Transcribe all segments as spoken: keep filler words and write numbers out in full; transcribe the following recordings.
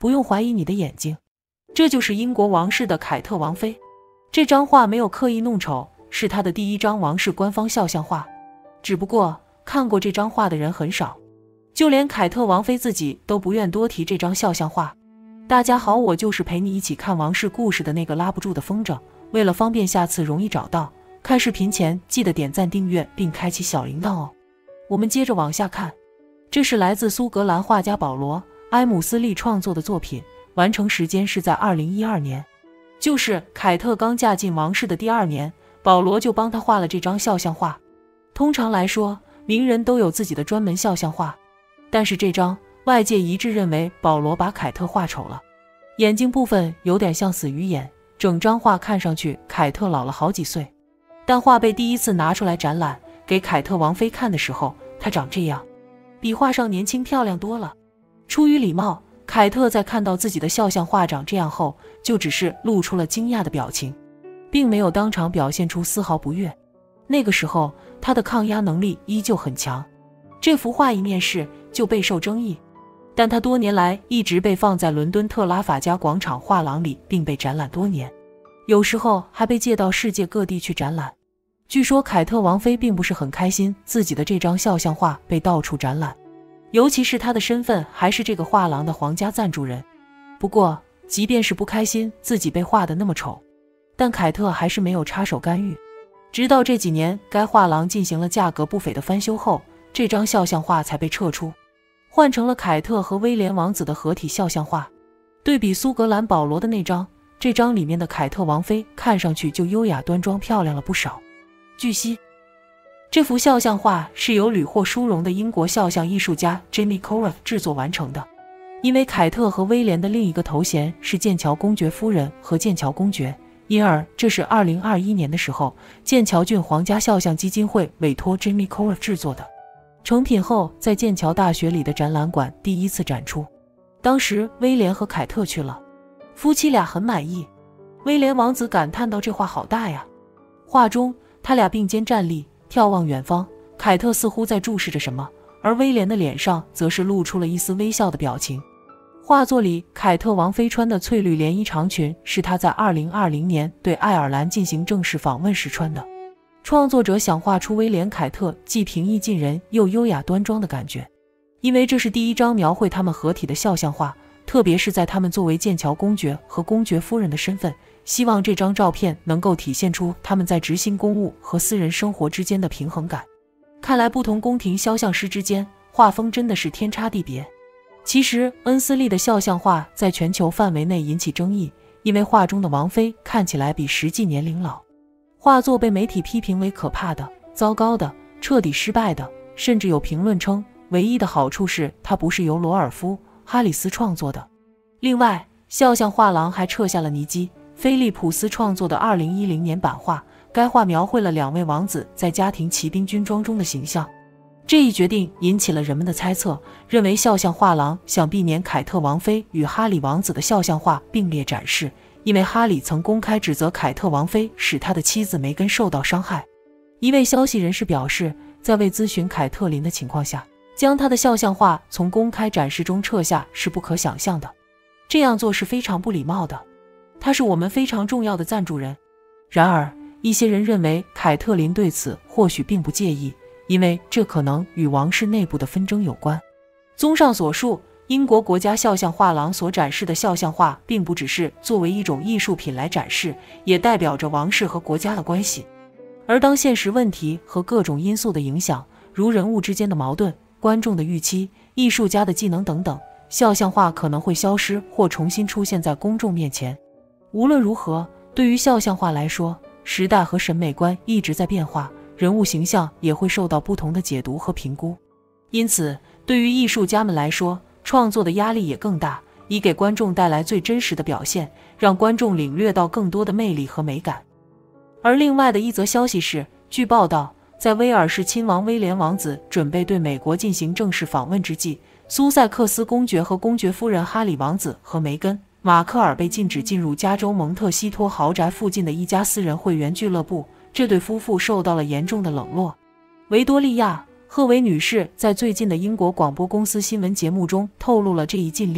不用怀疑你的眼睛，这就是英国王室的凯特王妃。这张画没有刻意弄丑，是她的第一张王室官方肖像画。只不过看过这张画的人很少，就连凯特王妃自己都不愿多提这张肖像画。大家好，我就是陪你一起看王室故事的那个拉不住的风筝。为了方便下次容易找到，看视频前记得点赞订阅并开启小铃铛哦。我们接着往下看，这是来自苏格兰画家保罗·埃姆斯利创作的作品，完成时间是在二零一二年，就是凯特刚嫁进王室的第二年，保罗就帮她画了这张肖像画。通常来说，名人都有自己的专门肖像画，但是这张外界一致认为保罗把凯特画丑了，眼睛部分有点像死鱼眼，整张画看上去凯特老了好几岁。但画被第一次拿出来展览给凯特王妃看的时候，她长这样，比画上年轻漂亮多了。出于礼貌，凯特在看到自己的肖像画长这样后，就只是露出了惊讶的表情，并没有当场表现出丝毫不悦。那个时候她的抗压能力依旧很强，这幅画一面世就备受争议，但它多年来一直被放在伦敦特拉法加广场画廊里，并被展览多年，有时候还被借到世界各地去展览。据说凯特王妃并不是很开心自己的这张肖像画被到处展览，尤其是她的身份还是这个画廊的皇家赞助人。不过即便是不开心自己被画得那么丑，但凯特还是没有插手干预。直到这几年该画廊进行了价格不菲的翻修后，这张肖像画才被撤出，换成了凯特和威廉王子的合体肖像画。对比苏格兰保罗的那张，这张里面的凯特王妃看上去就优雅端庄漂亮了不少。据悉，这幅肖像画是由屡获殊荣的英国肖像艺术家 Jamie Coworth 制作完成的。因为凯特和威廉的另一个头衔是剑桥公爵夫人和剑桥公爵，因而这是二零二一年的时候剑桥郡皇家肖像基金会委托 Jamie Coworth 制作的。成品后在剑桥大学里的展览馆第一次展出，当时威廉和凯特去了，夫妻俩很满意。威廉王子感叹道：“这画好大呀！”画中他俩并肩站立，眺望远方，凯特似乎在注视着什么，而威廉的脸上则是露出了一丝微笑的表情。画作里凯特王妃穿的翠绿连衣长裙是她在二零二零年对爱尔兰进行正式访问时穿的。创作者想画出威廉凯特既平易近人又优雅端庄的感觉，因为这是第一张描绘他们合体的肖像画，特别是在他们作为剑桥公爵和公爵夫人的身份，希望这张照片能够体现出他们在执行公务和私人生活之间的平衡感。看来不同宫廷肖像师之间画风真的是天差地别。其实恩斯利的肖像画在全球范围内引起争议，因为画中的王妃看起来比实际年龄老。画作被媒体批评为可怕的、糟糕的、彻底失败的，甚至有评论称唯一的好处是它不是由罗尔夫·哈里斯创作的。另外，肖像画廊还撤下了尼基·菲利普斯创作的二零一零年版画，该画描绘了两位王子在家庭骑兵军装中的形象。这一决定引起了人们的猜测，认为肖像画廊想避免凯特王妃与哈里王子的肖像画并列展示，因为哈里曾公开指责凯特王妃使他的妻子梅根受到伤害。一位消息人士表示，在未咨询凯特琳的情况下，将她的肖像画从公开展示中撤下是不可想象的，这样做是非常不礼貌的。他是我们非常重要的赞助人。然而，一些人认为凯特琳对此或许并不介意，因为这可能与王室内部的纷争有关。综上所述，英国国家肖像画廊所展示的肖像画并不只是作为一种艺术品来展示，也代表着王室和国家的关系。而当现实问题和各种因素的影响，如人物之间的矛盾、观众的预期、艺术家的技能等等，肖像画可能会消失或重新出现在公众面前。无论如何，对于肖像画来说，时代和审美观一直在变化，人物形象也会受到不同的解读和评估。因此，对于艺术家们来说，创作的压力也更大，以给观众带来最真实的表现，让观众领略到更多的魅力和美感。而另外的一则消息是，据报道，在威尔士亲王威廉王子准备对美国进行正式访问之际，苏塞克斯公爵和公爵夫人哈里王子和梅根·马克尔被禁止进入加州蒙特西托豪宅附近的一家私人会员俱乐部，这对夫妇受到了严重的冷落。维多利亚·赫维女士在最近的英国广播公司新闻节目中透露了这一禁令，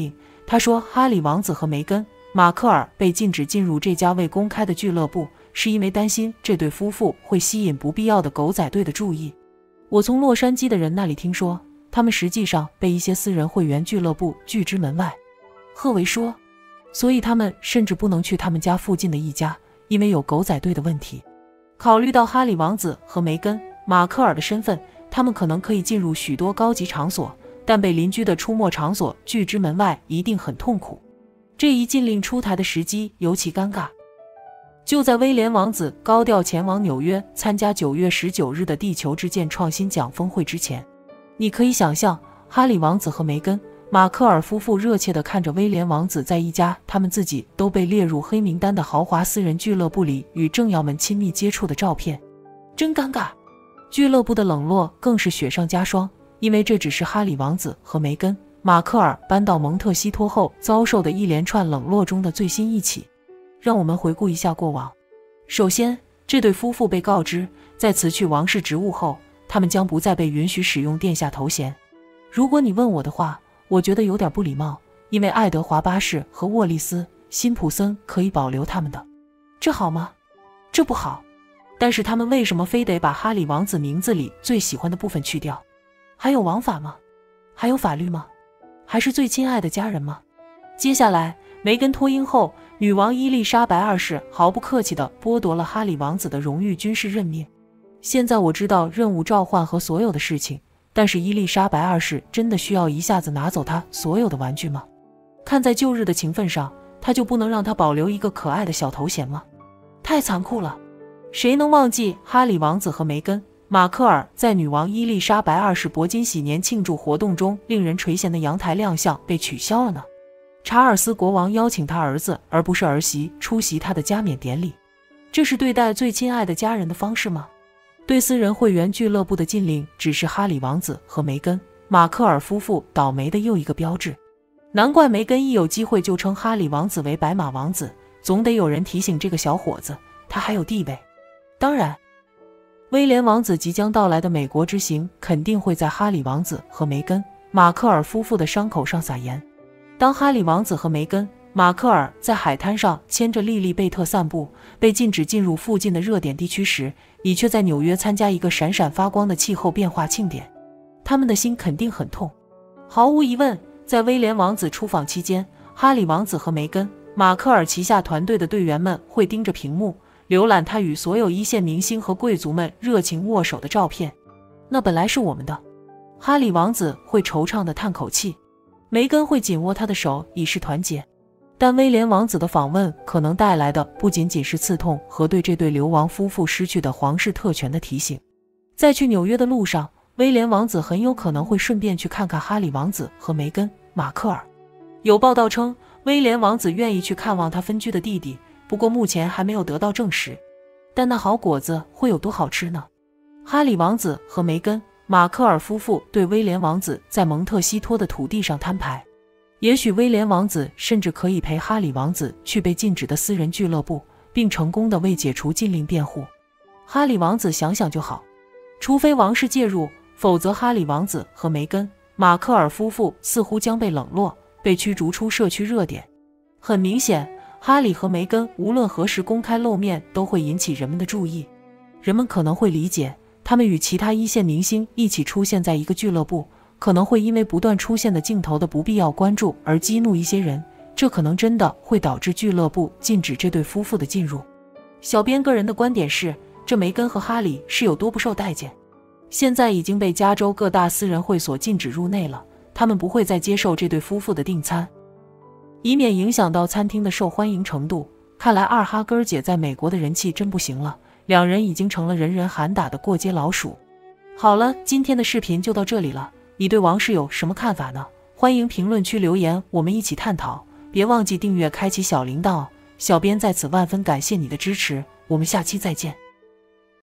他说，哈里王子和梅根·马克尔被禁止进入这家未公开的俱乐部，是因为担心这对夫妇会吸引不必要的狗仔队的注意。我从洛杉矶的人那里听说，他们实际上被一些私人会员俱乐部拒之门外。赫维说，所以他们甚至不能去他们家附近的一家，因为有狗仔队的问题。考虑到哈里王子和梅根·马克尔的身份，他们可能可以进入许多高级场所，但被邻居的出没场所拒之门外一定很痛苦。这一禁令出台的时机尤其尴尬。就在威廉王子高调前往纽约参加九月十九日的地球之剑创新奖峰会之前，你可以想象哈里王子和梅根·马克尔夫妇热切地看着威廉王子在一家他们自己都被列入黑名单的豪华私人俱乐部里与政要们亲密接触的照片。真尴尬。俱乐部的冷落更是雪上加霜，因为这只是哈里王子和梅根·马克尔搬到蒙特西托后遭受的一连串冷落中的最新一起。让我们回顾一下过往。首先，这对夫妇被告知，在辞去王室职务后，他们将不再被允许使用殿下头衔。如果你问我的话，我觉得有点不礼貌，因为爱德华八世和沃利斯·辛普森可以保留他们的。这好吗？这不好。但是他们为什么非得把哈里王子名字里最喜欢的部分去掉？还有王法吗？还有法律吗？还是最亲爱的家人吗？接下来，梅根脱英后，女王伊丽莎白二世毫不客气地剥夺了哈里王子的荣誉军事任命。现在我知道任务召唤和所有的事情，但是伊丽莎白二世真的需要一下子拿走他所有的玩具吗？看在旧日的情分上，他就不能让他保留一个可爱的小头衔吗？太残酷了。谁能忘记哈里王子和梅根·马克尔在女王伊丽莎白二世铂金喜年庆祝活动中令人垂涎的阳台亮相被取消了呢？查尔斯国王邀请他儿子而不是儿媳出席他的加冕典礼，这是对待最亲爱的家人的方式吗？对私人会员俱乐部的禁令只是哈里王子和梅根·马克尔夫妇倒霉的又一个标志。难怪梅根一有机会就称哈里王子为白马王子，总得有人提醒这个小伙子，他还有地位。当然，威廉王子即将到来的美国之行肯定会在哈里王子和梅根·马克尔夫妇的伤口上撒盐。当哈里王子和梅根·马克尔在海滩上牵着莉莉贝特散步，被禁止进入附近的热点地区时，你却在纽约参加一个闪闪发光的气候变化庆典，他们的心肯定很痛。毫无疑问，在威廉王子出访期间，哈里王子和梅根·马克尔旗下团队的队员们会盯着屏幕浏览他与所有一线明星和贵族们热情握手的照片。那本来是我们的。哈里王子会惆怅地叹口气，梅根会紧握他的手以示团结。但威廉王子的访问可能带来的不仅仅是刺痛和对这对流亡夫妇失去的皇室特权的提醒。在去纽约的路上，威廉王子很有可能会顺便去看看哈里王子和梅根·马克尔。有报道称，威廉王子愿意去看望他分居的弟弟，不过目前还没有得到证实。但那好果子会有多好吃呢？哈里王子和梅根·马克尔夫妇对威廉王子在蒙特西托的土地上摊牌，也许威廉王子甚至可以陪哈里王子去被禁止的私人俱乐部，并成功地为解除禁令辩护。哈里王子想想就好，除非王室介入，否则哈里王子和梅根·马克尔夫妇似乎将被冷落，被驱逐出社区热点。很明显，哈里和梅根无论何时公开露面都会引起人们的注意。人们可能会理解，他们与其他一线明星一起出现在一个俱乐部，可能会因为不断出现的镜头的不必要关注而激怒一些人，这可能真的会导致俱乐部禁止这对夫妇的进入。小编个人的观点是，这梅根和哈里是有多不受待见，现在已经被加州各大私人会所禁止入内了，他们不会再接受这对夫妇的订餐，以免影响到餐厅的受欢迎程度。看来二哈哥儿姐在美国的人气真不行了，两人已经成了人人喊打的过街老鼠。好了，今天的视频就到这里了，你对王室有什么看法呢？欢迎评论区留言，我们一起探讨。别忘记订阅开启小铃铛哦，小编在此万分感谢你的支持，我们下期再见。